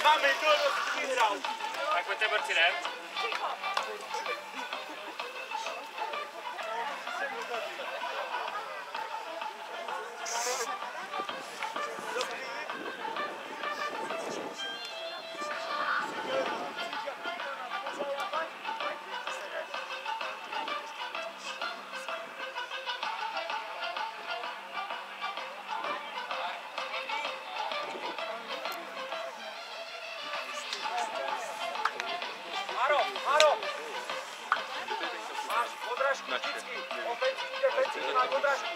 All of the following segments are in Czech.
Máme to, co vyhrál. Tak pojďte borci, ne? Maro! Máš odrážky vždycky. Ofenzivní, defenzivní, máš odrážky.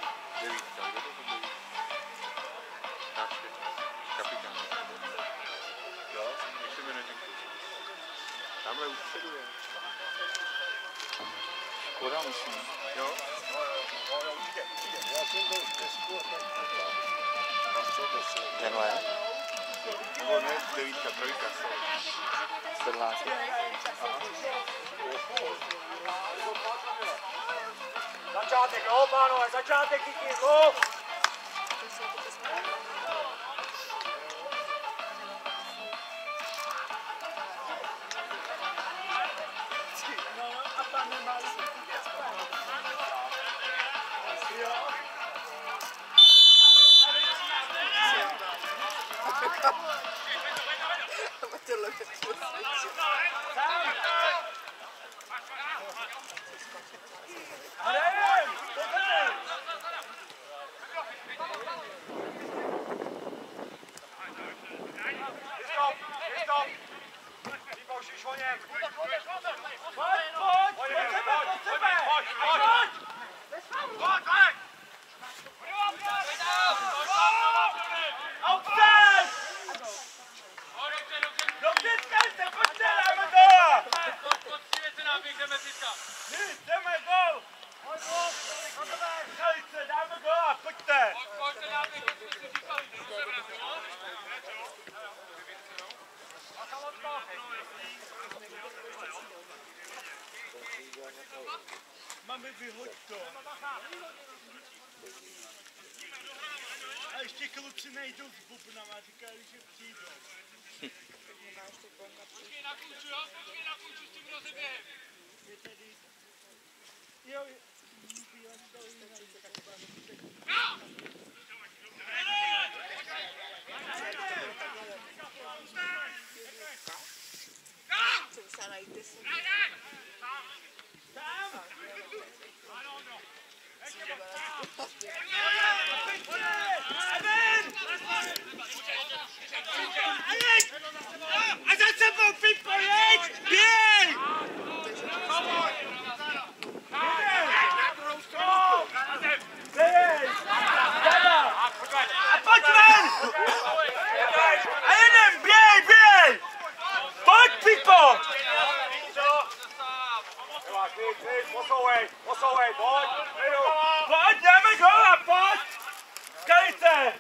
Kapitán. Jo, jak se jmenuje ten klub? Tamhle upředu je. Škoda musím. Jo? Jo, určitě. Já jsem byl v Česku a tak. Tenhle? Nebo ne, 9, 3. 17. Začátek, jo, pánové, začátek, díky, go! Máme vyhoď to. A ještě kluci nejdou s bubnama, říkali, že přijdou. Počkej na kluču, jo? Počkej na kluču s tím rozeběhem. Je tady... Jo, a za sebou, Pipo, jeď! Běj! A pojď ven! A jedem, běj! Pojď, Pipo! Posouvej, pojď! Pojď, jdeme gola, pojď! Skalice!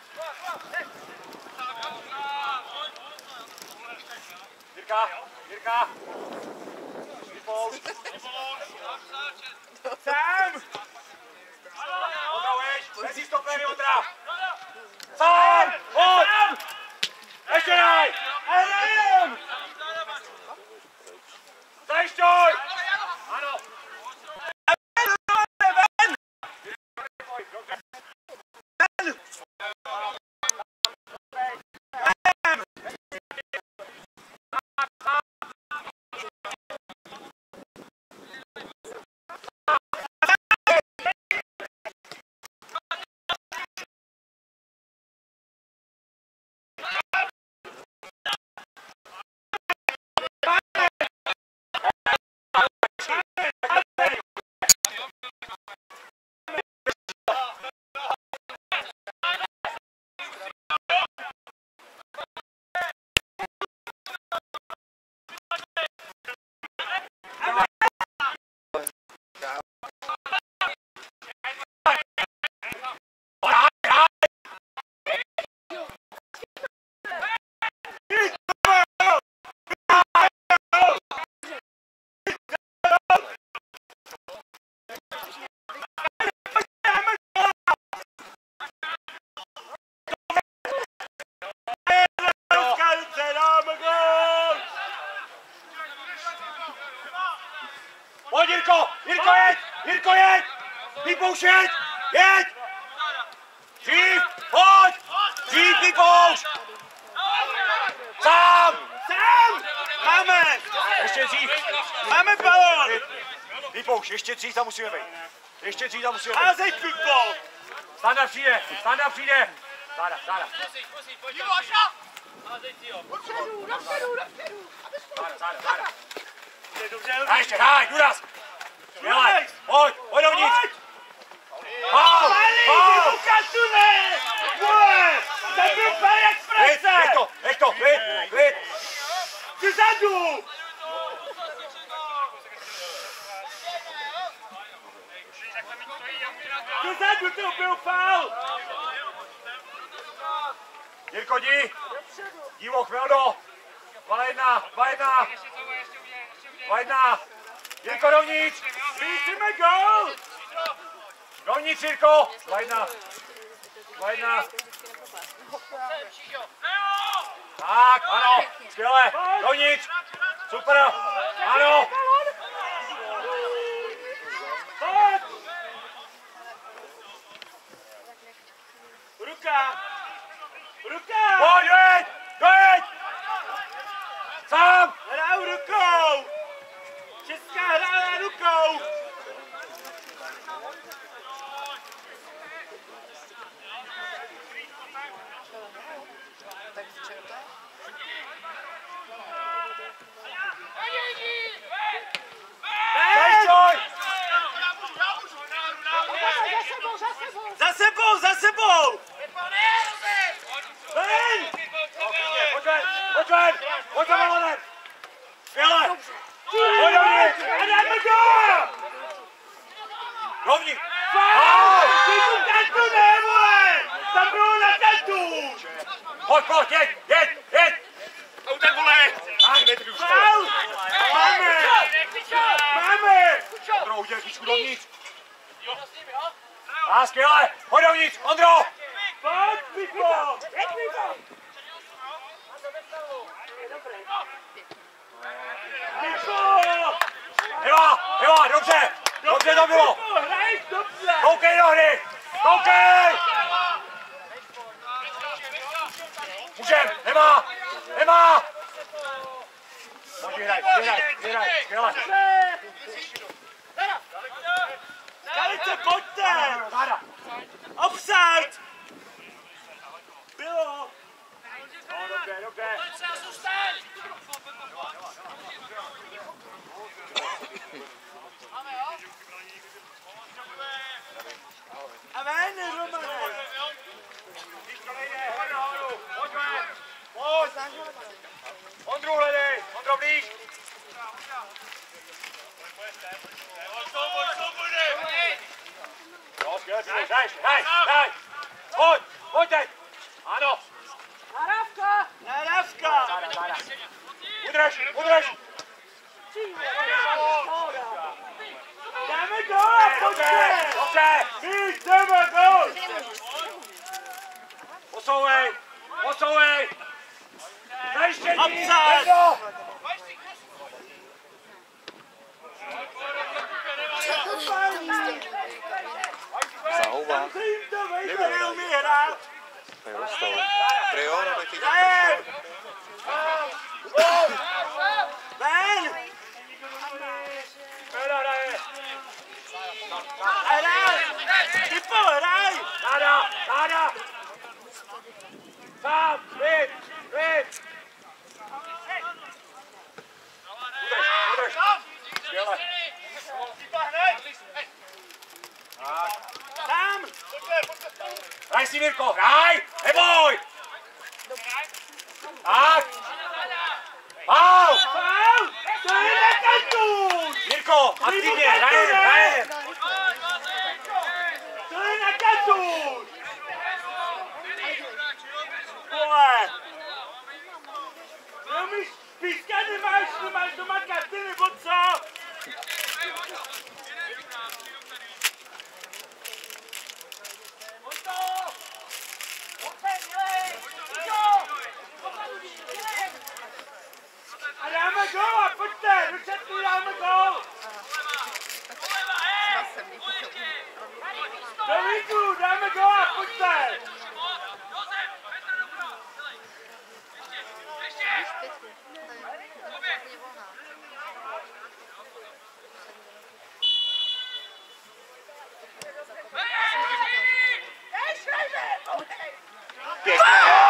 Jirka! Vypoušť! Sam! Odrauješ! Mezi stopery, Ondra! Sam! Pojď! Ještě daj! A nejem! Zajišťuj! Ano! Pipouš, jeď! Jeď! Dřív! Pojď! Dřív, Pipouš! Sám! Sám! Máme! Ještě dřív! Máme balón! Pipouš, ještě dřív tam musíme být. Ještě dřív tam musíme být. Házej futbol! Standa přijde! Standa přijde! Záda, záda. Záda. Dobře, Hraj ještě, hraj, důraz! Dělej, pojď, pojď dovnitř! Faul! Faul! Kantune! Vole! To byl pan exprese! Nech to, klid! Vzadu! Vzadu to byl faul! Jirko, jdi! Divo, Chmeldo! 2-1, 2-1! 2-1! Jirko, dovnitř! Vícíme gól! Dovnitř, Jirko! 2-1! 2-1! Tak, ano, skvěle! Dovnitř! Super! Ano! Pojď! Ruka! Ruka! Pojď, jeď! Dojeď! Sám! Hraju rukou! Česká hrála rukou! Zajišťuj! Za sebou, za sebou! Ven! Pojď ven! Pojď za balonem! Skvěle! Pojď dovnitř! A dáme gól! Dovnitř! Faul! Ty tu kartu ne, vole! Tam bylo na kartu! Pojď, jeď! Autem, vole! Tak, dejte mi už to. Faul! Máme! Máme! Ondro, udělej píčku dovnitř! A skvěle! Pojď dovnitř, Ondro! Pojď, Pipo! Pipo! Eva, dobře! Dobře to bylo! Pipo, hraješ dobře! Koukej do hry! Koukej! Můžem! Nemá! Pojď, vyhraj, skvěle! Skalice, pojďte! Záda! Offside! Bylo! No, dobře. A ven, Romane! Když to nejde, hled nahoru! Pojď ven! Pojď! Ondru hledej! Ondro, blíž! No, skvěle, hraj! Pojď teď! Ano! Nahrávka! Záda! Udrž! Dáme gól, pojďte! Dobře! Víc, dáme gól! Posouvej! Zajištění! Offside! Jedno! Zahoubá. Se jim to vejde, neumí hrát! Jo, z toho. Trio, nebo ty Ven! Ven! Hraje! Hraj! Pipo, hraj! Záda! Sám! Klid! Udrž! Skvěle! Tam! Hraj si, Mirko! Hraj! Neboj! Tak! Faul! Faul! To je na kartu! Mirko, aktivně! Hrajem! To je na kartu! Vole! Neumíš pískat, nemáš doma karty, nebo co? A dáme gól, pojďte, do četku dáme gól! Pěkně.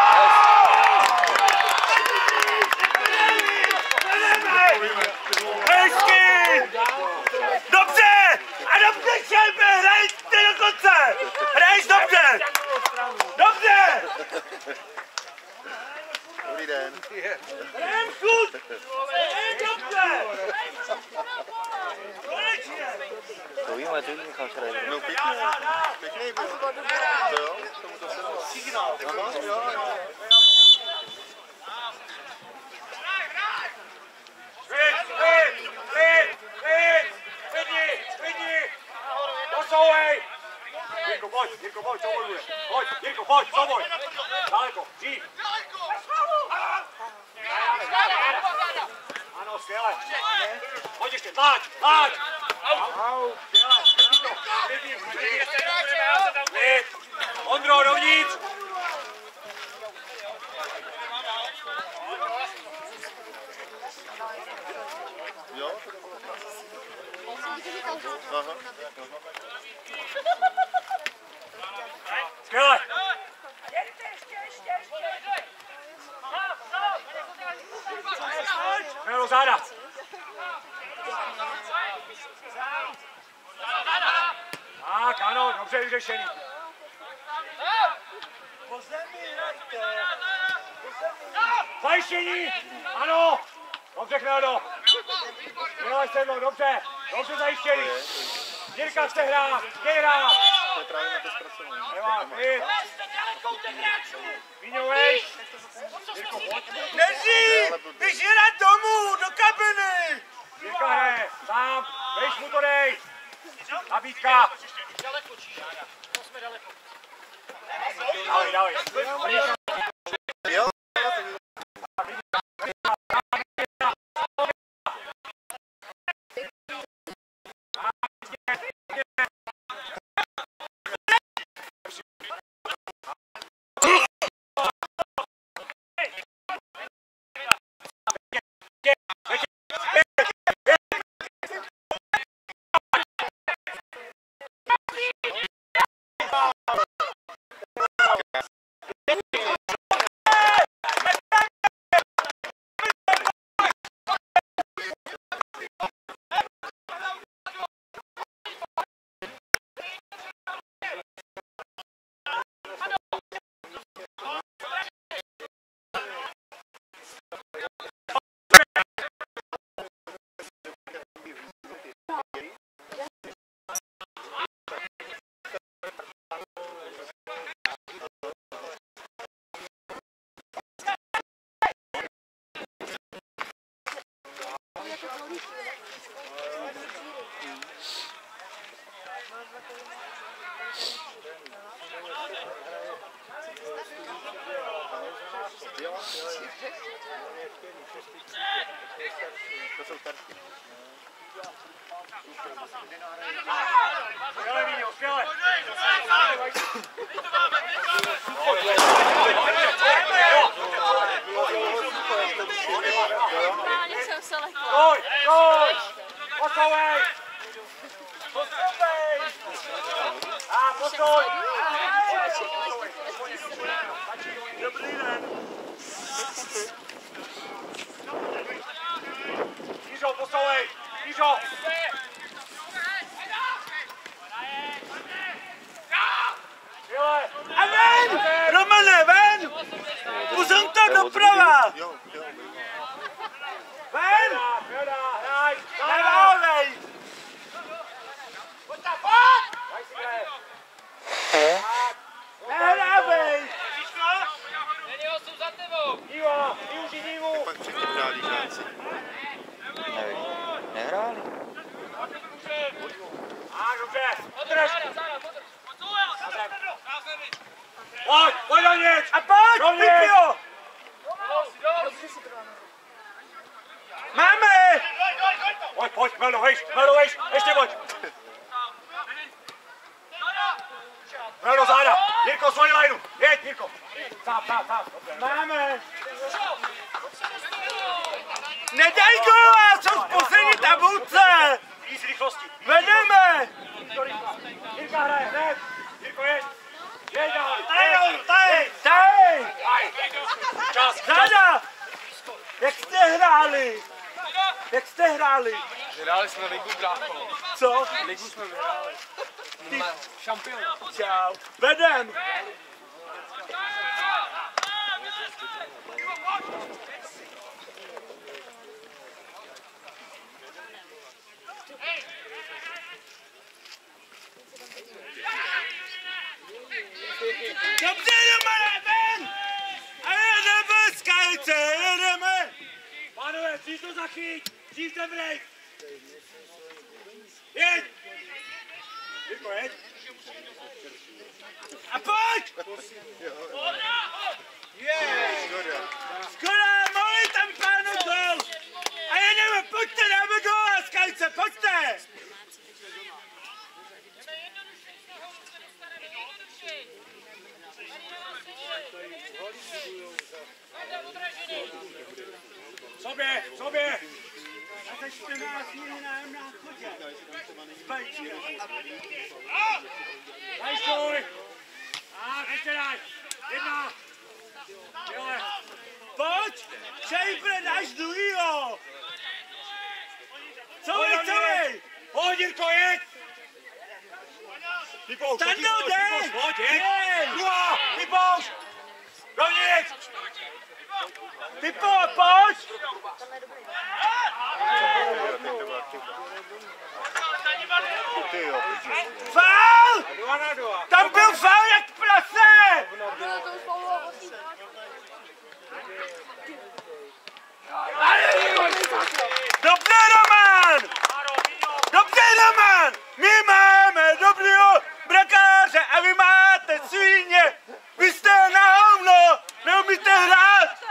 Hezky! Dobře! A dobře, Šelbe, hrajte do konce! Hraješ dobře! Dobře! Dobrý den. Hrajeme šut! Dobře! Konečně! To víme, Michal Šrajder. No pěkný. Pěkný byl. To jo, tomu to se dalo. Signál. Jo. Posouvej! Jirko, pojď, souboluje. Pojď, Jirko, pojď, souboj. Daleko, dřív. Ano, skvěle. Pojď ještě, tlač. Au, skvěle. Klid. Ondro, dovnitř. Jo? Aha. Skvěle. Skvěle, záda. Tak, ano, dobře vyřešený. Po zemi hrajte. Zajištění, ano. Dobře, Kneldo. Měla sedlo, dobře zajištěný. Jirka chce hrát, To je právě na to zpracované. Nemá, klid. Vyňovej. Jirko, pojď. Neží! Běž hrát domů, do kabiny! Jirka hraje, sám, vejš mu to dej. Nabídka. Dávej. Jo? To jsou starší. Skvěle, Víňo, skvěle. Pojď, posouvej. A posouj. Dobrý den. Jiřo, posouvej. Jiřo. A ven! Romane, ven! Posun to doprava! Jo. Ven! Hraj. Nedávej! Nehrávej! Díva, využij dívu. Pak předtím hráli žáci. Nevím. Nehráli? Dobře. Drž. Pojď dovnitř. A pojď, Pipio! Máme! Pojď, Meldo, vejš, ještě pojď. Meldo, záda. Jirko, svoji lajnu. Jeď, Jirko. Sám. Máme! Nedaj góla, jsou v poslední tabulce! Víc rychlosti. Vedeme! Jirka hraje, hned. Jirko, jeď. Jeď dál. Tady! Jak jste hráli? Jak jste hráli? Vyhráli jsme ligu, brácho. Co? Ligu jsme vyhráli. Šampion. Čau. Vedem. Dobře, Romane, ven! A jedeme, Skalice, jedeme! Pánové, dřív to zachyť, dřív ten break! Jeď! Jirko, jeď! A pojď! Skoro, mohli tam pánu gol! A jedeme, pojďte, dáme gol, Skalice, pojďte! Sobě! A za 14 dní nájem na chodě. Spajčí. Daj stůj! A ještě daj! Jedna! Jele! Pojď! Šejbre, dáš druhýho! Co vy? Pojď, Jirko, jeď! Stando, dej! Pojď, jeď! Druhá! Vypouš! Dovnitř! Pipo, pojď! Faul! Tam byl faul jak prase! Dobře, Roman! Dobře, Roman! My máme dobrýho brakáře a vy máte svíně! Vy jste na hovno! Neumíte hrát!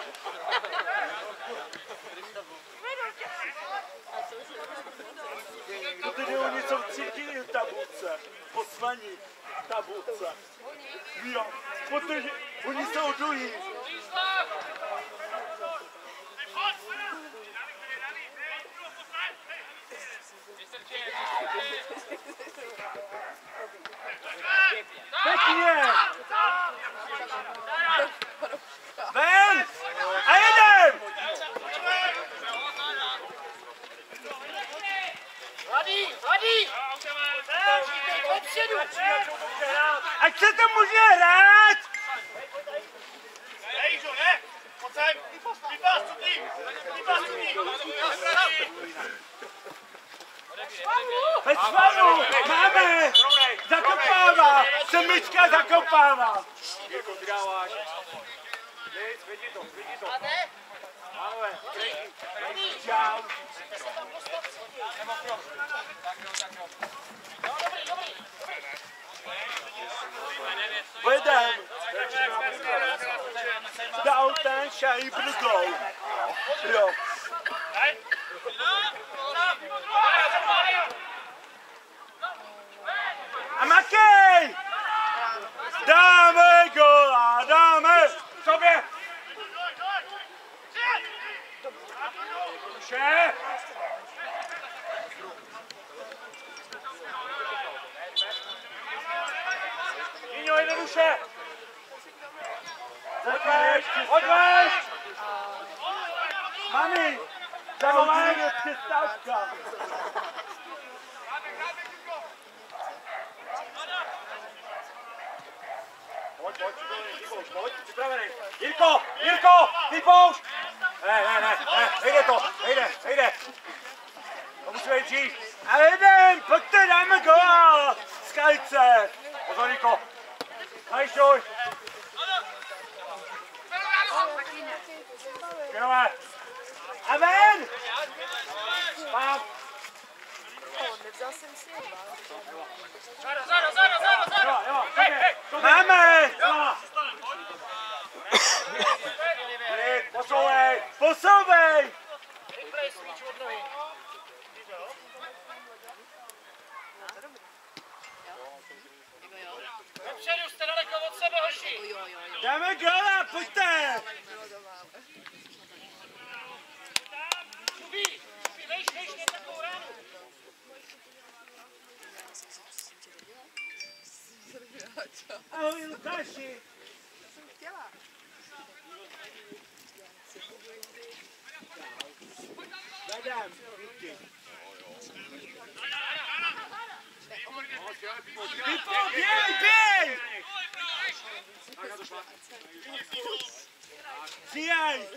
Tady oni jsou cítili v tabulce, poslaní v tabulce. Jo, protože oni jsou druhý. Pěkně! Ven! A jedem! Hladí! Ať se to může hrát! Ne, Jižo, ne! Pojď sem! Vypás tu tým! Bez svalu! Máme! Zakopává! Semička zakopává! Jirko, ty dáváš. Vidí to. Máme. Čau! Vedem! Dal ten šajbl gol. Jo. A makej! Dáme gola, dáme! Sobě! Vše! Jíňo, jednoduše! Pojď veš! Mami! Zavolej je přestávka! Pojď, připravený! Jirko! Vypoušť! Ne, nejde! To musí být dřív! A jedem, pojďte, dáme gól! Skalice! Pozor, Jirko! Najšuj! Genové! A ven! Pám! Nevzal jsem si je. Zaro! Máme! Posouvej! Dopředu jste daleko od sebe, hoši! Dáme góla, pojďte! Šubí, vejš, takovou ránu! Ahoj, Lukáši! To jsem chtěla. Pipo, běj, běj! Přijaj!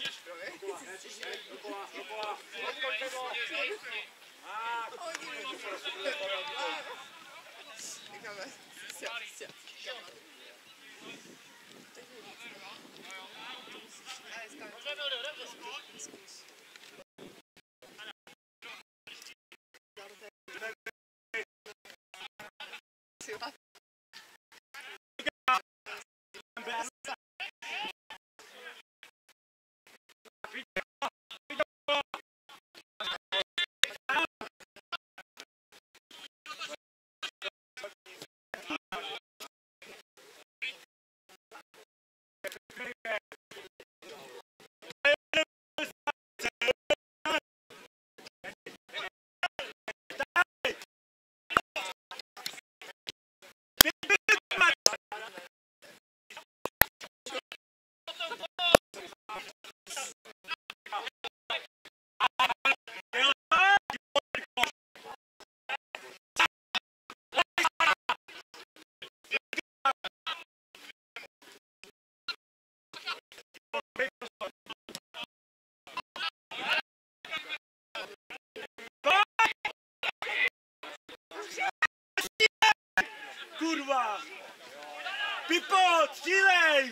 Kurva! Pipo, střílej!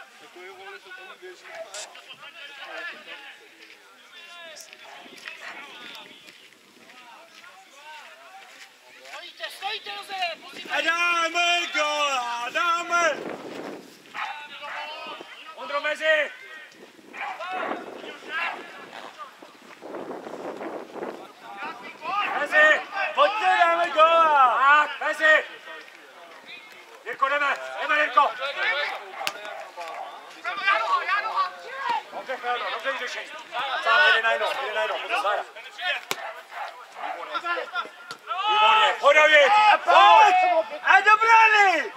Stojte, Josef! A dáme góla, dáme! Ondro mezi! Mezi! Pojďte, dáme góla! Tak, mezi! Jirko, jdeme, Jirko! Dobře, Chlado, dobře vyřešení. Sám jde na jedno, potom Zára. Výborně, pojď David! A pojď! A do brány!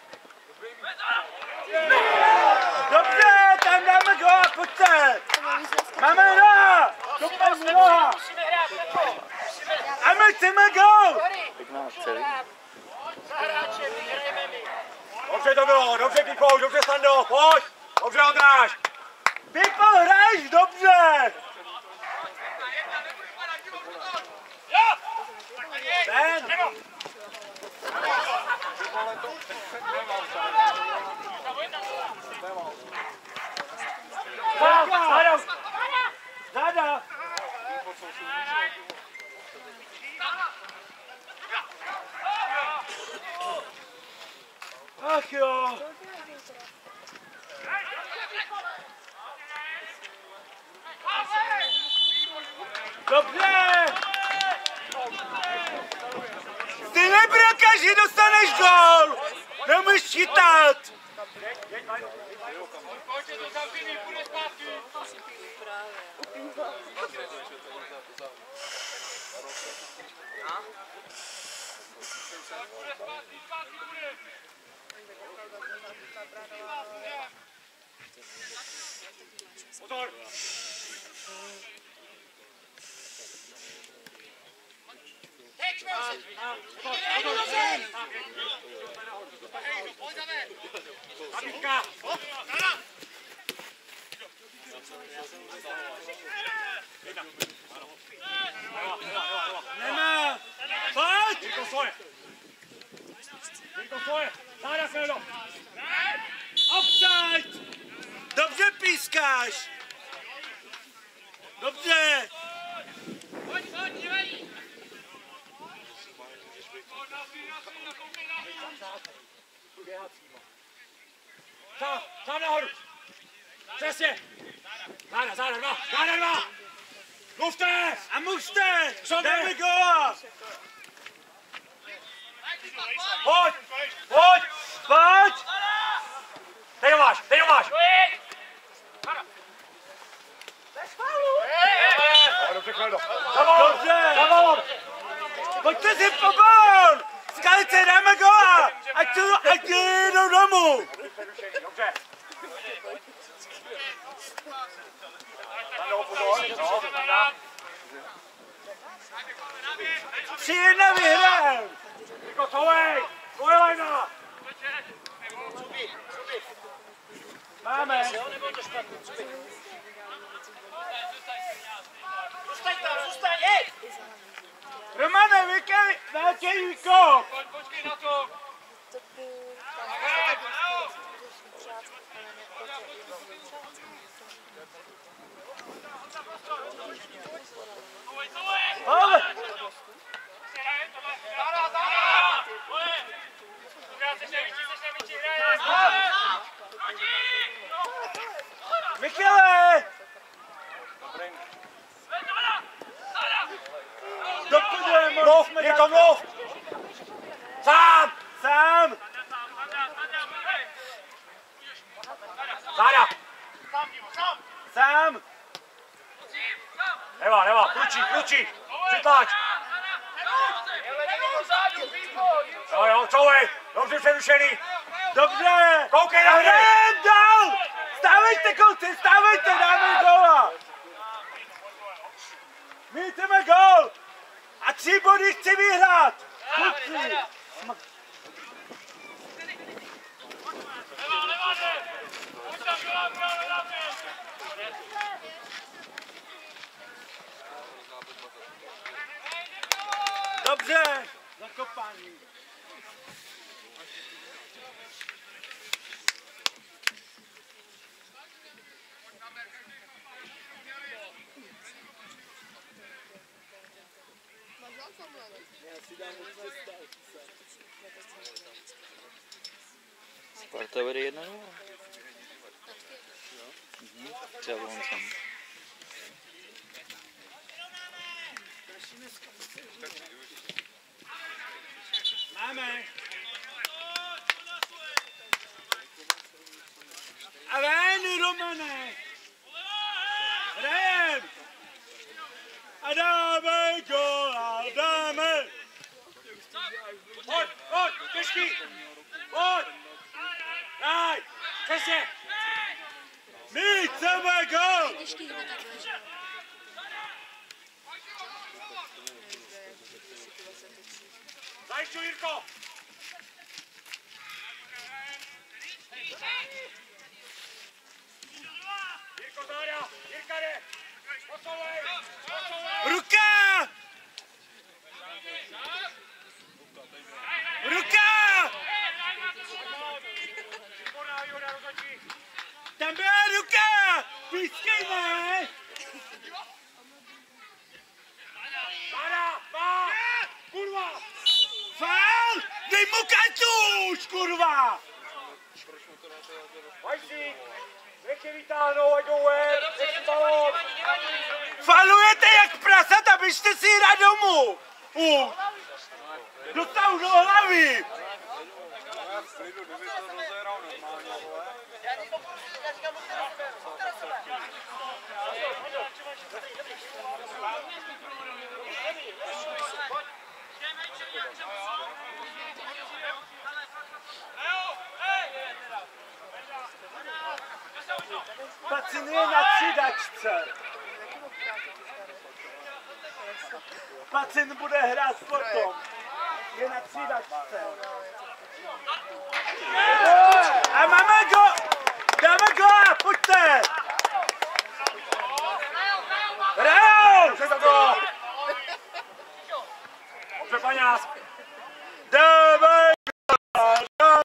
Dobře, tam dáme góla, pojďte! Máme noha! Kopeme noha! Musíme hrát, Pepo! A my chceme gól! Za hráče, vyhrajeme my! Dobře to bylo, dobře Pipo, dobře Stando, pojď! Dobře Ondráš! Pipo, hraješ dobře! Ven! Záda! Záda! Ach jo! Dobře! Ty nebrakaži, dostaneš gól! Nemůžeš chytat! Pojďte to zavřený, půjde zpátky! Pozor! Nabídka! Nemá! Pojď! Jirko svoje! Jirko svoje! Záda Chlado! Offside! Dobře pískáš! Dobře! Pojď, dělej! Sám nahoru! Přesně! Záda, dva! Mluvte! A mužte! Dáme góla! Pojď! Pojď! Teď ho máš! Dobře, Chlado! Dobře! Pojďte si po gól! Skalice, dáme góla! Ať jdou domů! Dobře! Na noho pozor! 3-1 vyhrajem! Jirko, couvej! Tvoje lajna! Máme! Zůstaň tam, zůstaň, hej! Romane, velký výkop! Počkej na to! To půl, tam Ale! Michale! Dopudujeme, Mluv, Jirko, mluv! Sám! Sám! Záda! Sám! Neva, klučí! Přitlač! Jo, couvej! Dobře přerušený! Dobře! Koukej na hry! Hrem dál! Stávejte, kluci, stávejte, dáme góla! My jdeme gól! A 3 body chci vyhrát! Kluci! Dobře! Zakopání. Sparta vede 1-0. Třeba on sám. Máme. A ven, Romane. Hrajem. A dáme góla, dáme. Pojď, těžký! Pojď! Daj! Přesně! My chceme gól. Zajišťuj, Jirko! Jirko, záda! Jirka jde! Posouvej! Ruka. Ruka. Výborná výhoda rozhodčí! Tam byla ruka. Pískej, ne. Záda! Pá! Kurva! Faul. Dej mu kartuš, kurva. Vajsík! Nech je vytáhnou, ať jdou ven! Nech balón! Falujete jak prasat, abyste si jela domů. Dostavu do hlavy. Pacin je na střídačce. Pacin bude hrát potom. Je na střídačce. A máme go! Dáme gola, pojďte! Hrajou! Dobře za to! Dobře, Paňás! Dáme gola!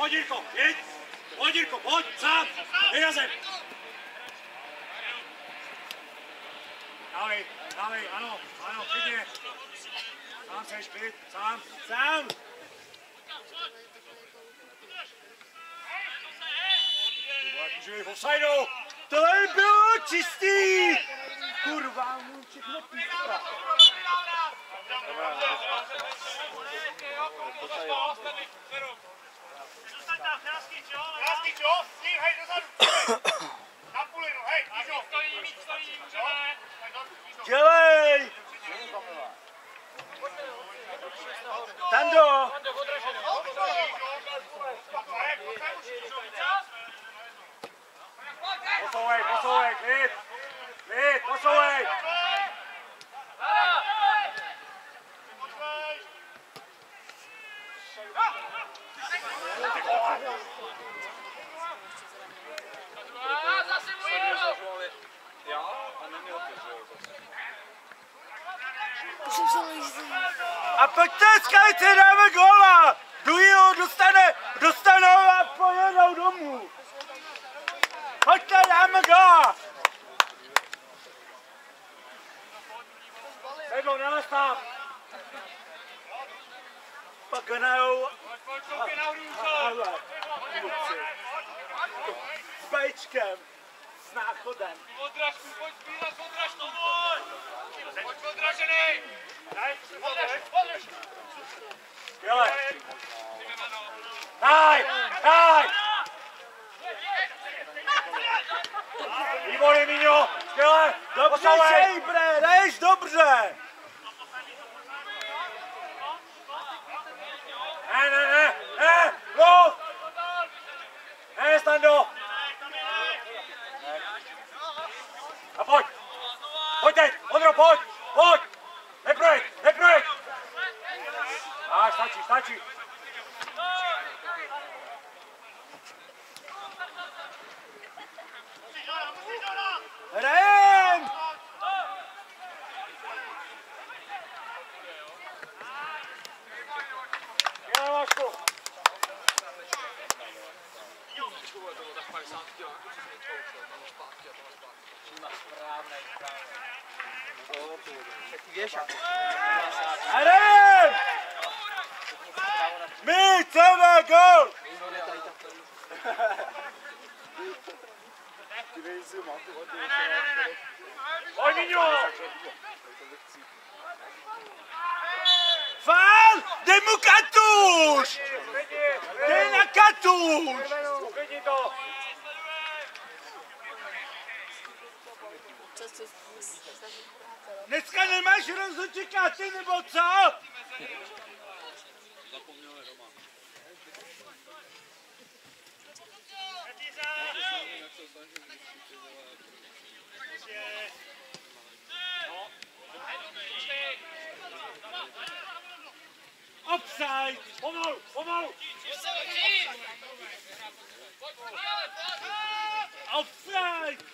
Pojď Jirko, jeď! Pojď Jirko, pojď, sám! Dej na zem! Dávej, ano, klidně. Sám seš, klid, sám! Může v offsideu! Tohle bylo čistý! Kurva, mu všechno píská. Zůstaň tam, Kráskyč, jo? S ním, hej, dozadu! Na půlinu, hej, Mížo! Stojí, můžeme! Dělej! Tando! Posouvej, klid, posouvej! Zase mu jel! A pojďte, skajce, dáme góla! Druhýho dostanou a pojedou domů. Pojďte, dáme góla! Sedlo, nelez tam! Pak hrajou s bajčkem, s náchodem. Odražku, pojď sbírat, odražku, pojď odražený! Odraž! Jele! Daj! Výborně, Míňo! Skvěle! Dobře, Šejbre, jdeš dobře! Ne! Lov! Ne, Stando! A pojď! Pojď teď! Ondro, pojď! Neprojď! Stačí! Hrajem! Jele, Vašku! Hrajem! My chceme gól! Pojď, Míňo! Fál! Dej mu katuš! Dej na katuš! Uklidni to! Dneska nemáš rozhodčíka, ty nebo co? Offside! Pomalu! Offside!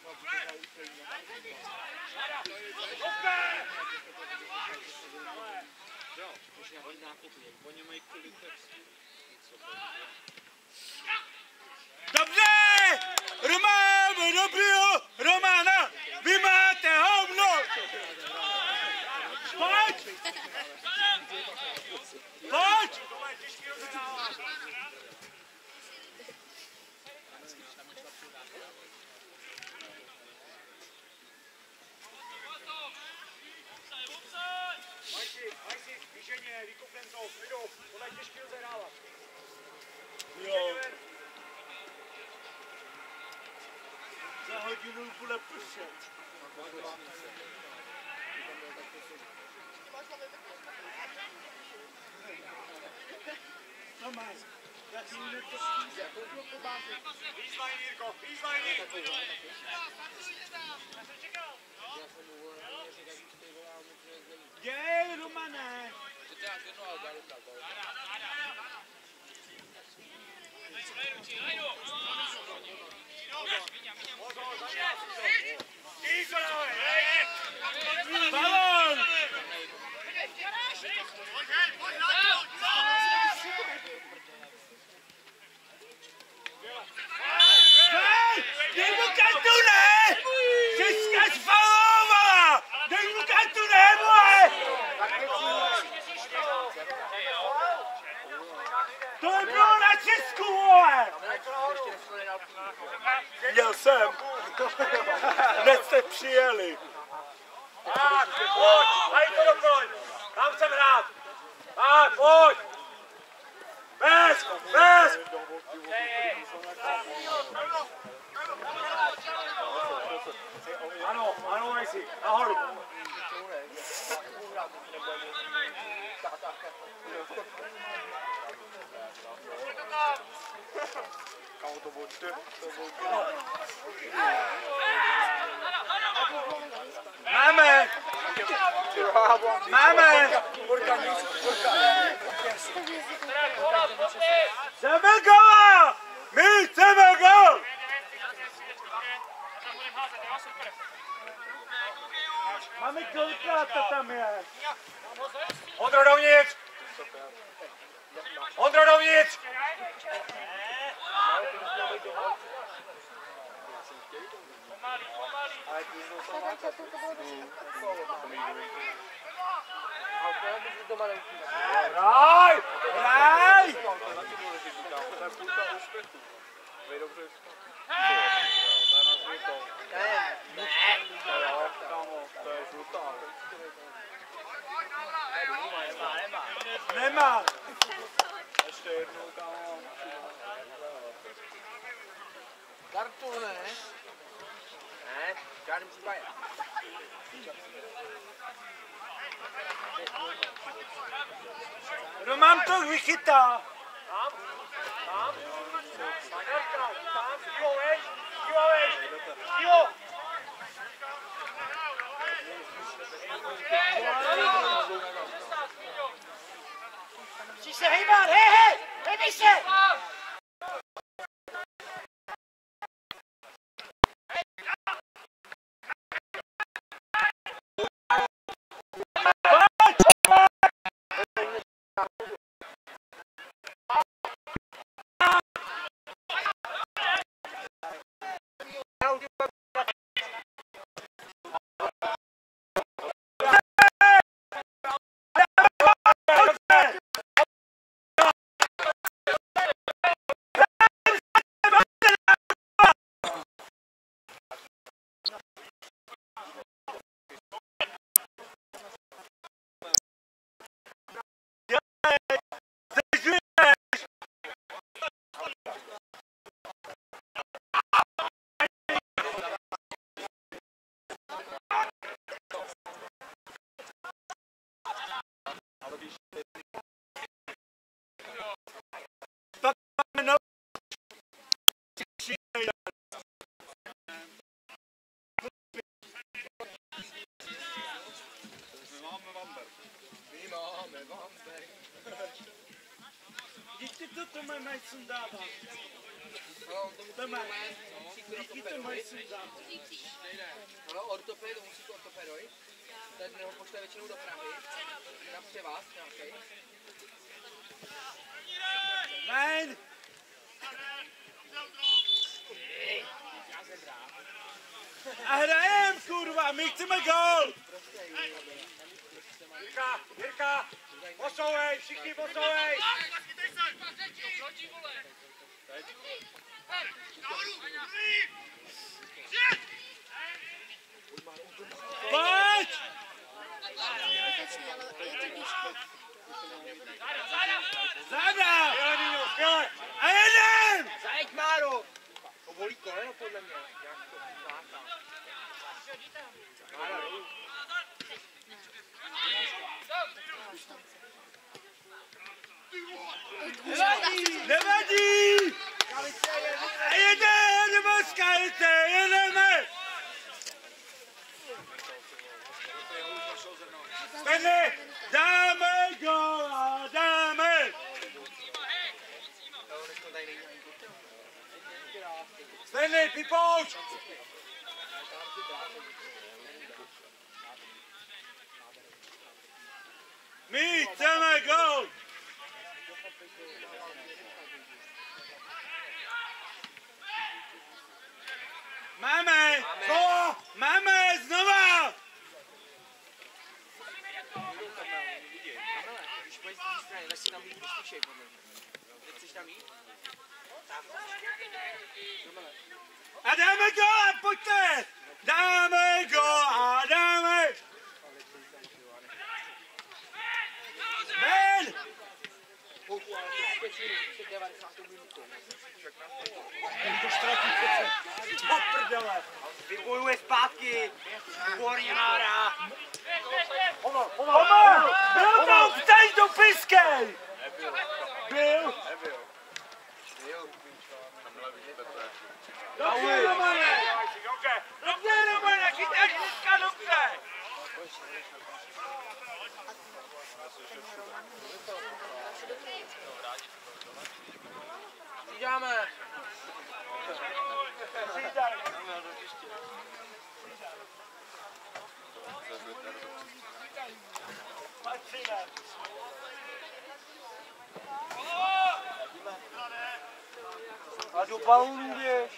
Dobře! Máme dobrýho Romana! Vy máte hovno! Pojď! Majsi, výženě, vykupnem to, klidu, tohle je těžký lze dávat. Jo. Za hodinu bude pršet. Tomáš, jak mi nepustíš? Výzvajný, Jirko, výzvajný! Děj, Romane! Balón! To je bylo na Česku, vole! Měl jsem. Hned jste přijeli. Pojď, daj to dokoň. Tam chcem hrát. Tak, pojď. Bez. Ano, Messi, nahoru. Máme! Chceme gola! My chceme gol! Máme kolikrát to tam je? Ondro dovnitř! Ondro dovnitř! Hraj! Hraj! Nemá. Ještě jednou, kámo. Kartu ne? Ne, v žádném případě. Roman to vychytá. Tam. Ivo, vej. Ivo. Musíš se hejbat, hej, hejbej se! Díky to mají sundávat. Díky to mají sundávat. No, ortoped, musí to ortopedoj. Ten ho pošle většinou do Prahy. Na převaz nějaký. Nein! A hrajem, kurva, my chceme gól! Jirka, posouvej, všichni posouvej! Pojď! Zada! A jeden! Zajď, Máro! To bolí koleno podle mě. Jak to zláta. Nevadí! A jedeme z Kalice, jedeme! Stanley, dáme góla, dáme! Stanley, Pipouč! My chceme gól! Máme! Máme! Znova! z druhé strany, tak si tam jít spíšej, podle mě. Chceš tam jít? A dáme gól, pojďte! Dáme gól a dáme! Ven! To ztratí přece. Do prdele. Vybojuje zpátky. Výborně Mára. Omar! Byl to vstej do piskej! Byl? Dobře, Romane! Dobře, Romane, chytáš dneska dobře! Přidáme. A do balónu běž.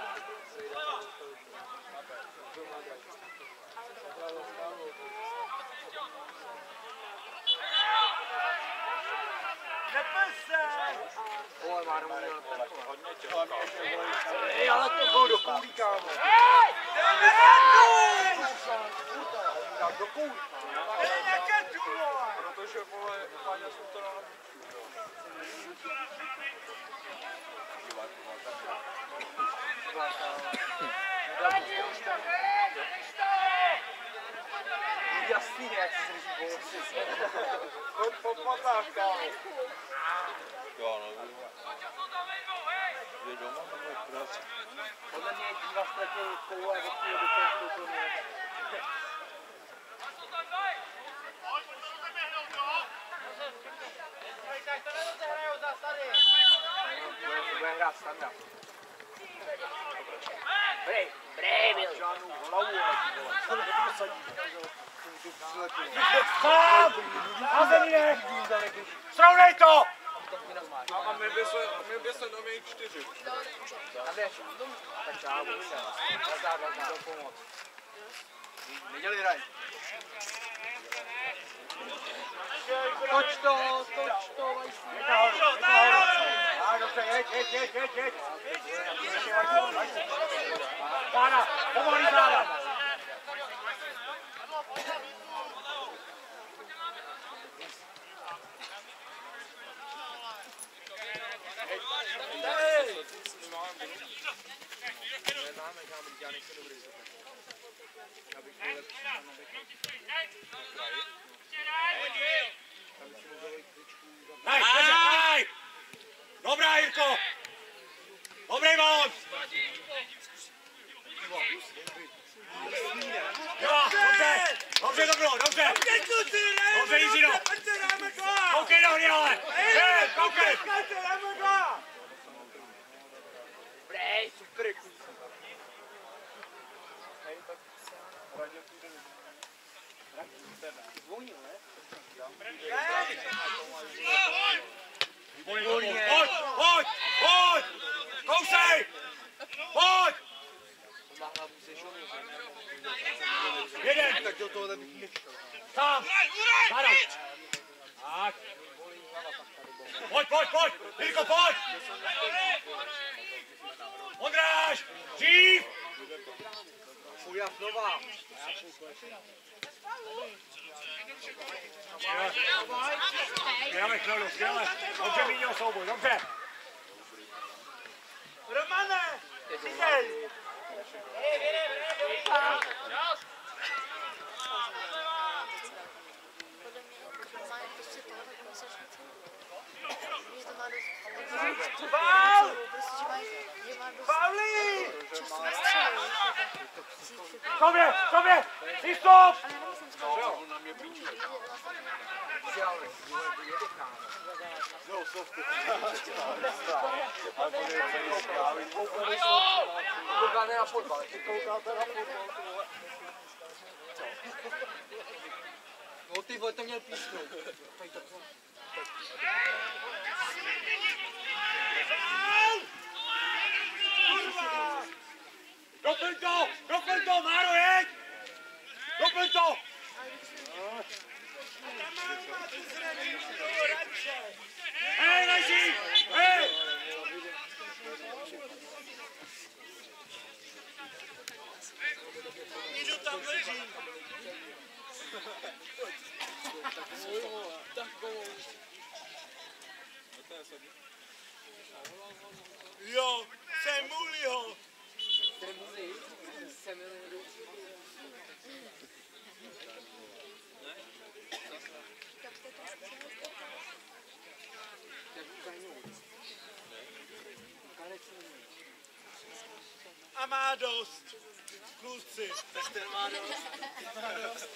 Ale to bylo do koulí, kámo. Do koulí. Protože, vole, Páňa jsou to na... Jasný, jak se říct volci. Pod patáš, kámo. Jo, no. Je doma, nebo proč? Podle mě díva ztratil koule a odpůl do toho vstoupil mě. Bude hrát standard. Brej, byl. Žádnou hlavu, ale Sám! Na zemi nech! Srovnej to! a my by se do mě 4. A běž. Tak já budu se. Nazad, do pomoc. Neděli hraj. Toč to, vajstí. Dobře, jeď. Záda, pomalý záda. Hej! Dobrá, Jirko! Dobrý balón! Dobře to bylo, dobře! Dobře, Jiřino! Koukej do hry, ale! Koukej! Brej, super. Zvonil, ne? Pojď! Kousej! Pojď! Jeden! Tak do tohohle bych nešel. Sám! Záda! Tak! Pojď! Jirko, pojď! Ondráš! Dřív! Fuja znova. Skvěle, Klodu, skvěle. Dobře mínil souboj, dobře. Romane! Přidej! Podle mě normálně prostě tohle koncertnici. Víš, to má dost... Faul! Prostě, že má dost... Pauli! Času na střelu. Sobě! Přístup! Ale nemyslím si, že On na mě píče. Koukáte na fotbal, No ty vole, to měl písknout. Doplň to, Máro, jeď! Doplň to! Hej, leží! Hej! Jdu tam leží. Jo, jsem Mulího. A má dost. Kluci. Tak ten má dost.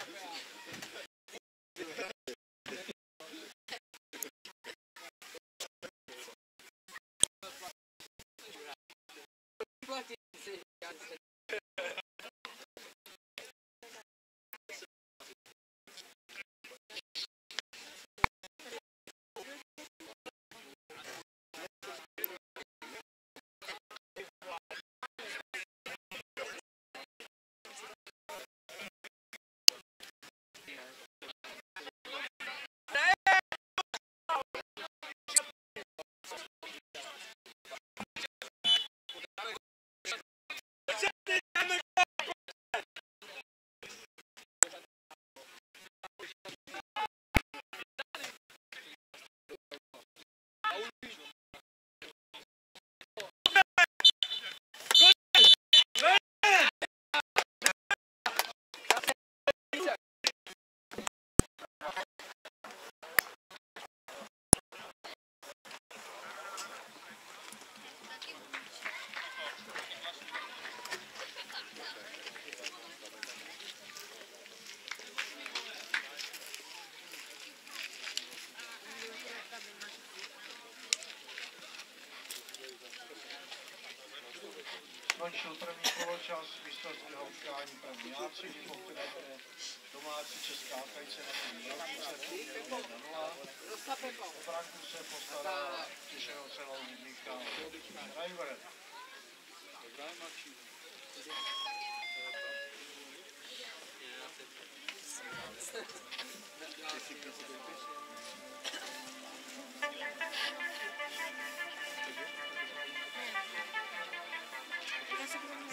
Skončil první poločas mistrovského utkání první A3, po které bude domácí česká Kajce na tom Dělnice 1-0. O branku se postará Těšenovcelový Michal Driver. Já se budu